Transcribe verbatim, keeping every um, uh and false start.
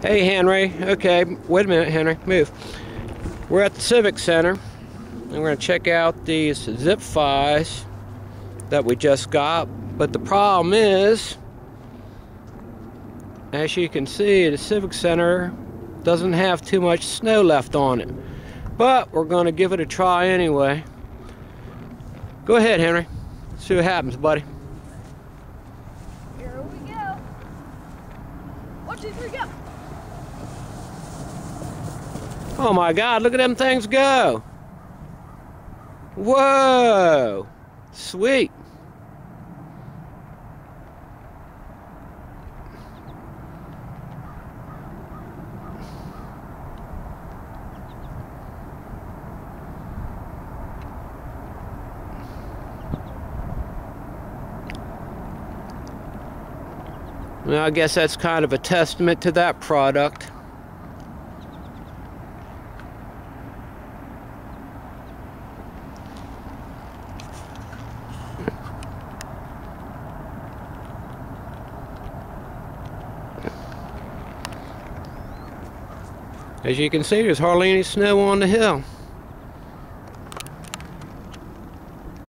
Hey Henry, okay, wait a minute Henry, move. We're at the Civic Center and we're going to check out these ZIPFYs that we just got, but the problem is, as you can see, the Civic Center doesn't have too much snow left on it, but we're going to give it a try anyway. Go ahead Henry, see what happens, buddy. Here we go. One, two, three, go. Oh my God, look at them things go. Whoa, sweet. Well, I guess that's kind of a testament to that product. As you can see, there's hardly any snow on the hill.